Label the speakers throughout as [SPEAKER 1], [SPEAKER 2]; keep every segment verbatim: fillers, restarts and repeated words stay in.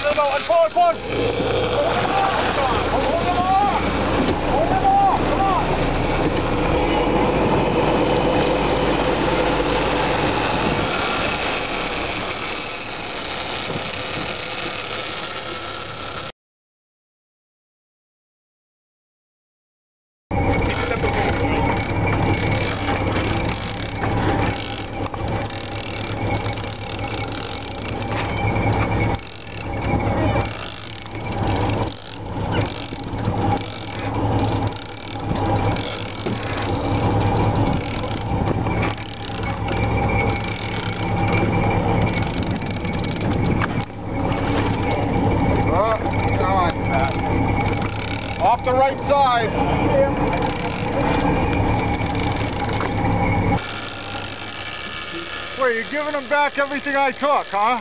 [SPEAKER 1] to the boat and forward one. Hold them off. Hold them off. Come on. Off the right side. Wait, you're giving them back everything I took, huh?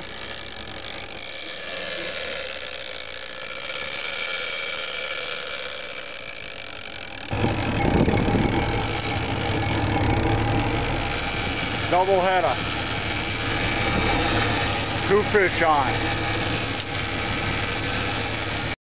[SPEAKER 1] Double header. Two fish on.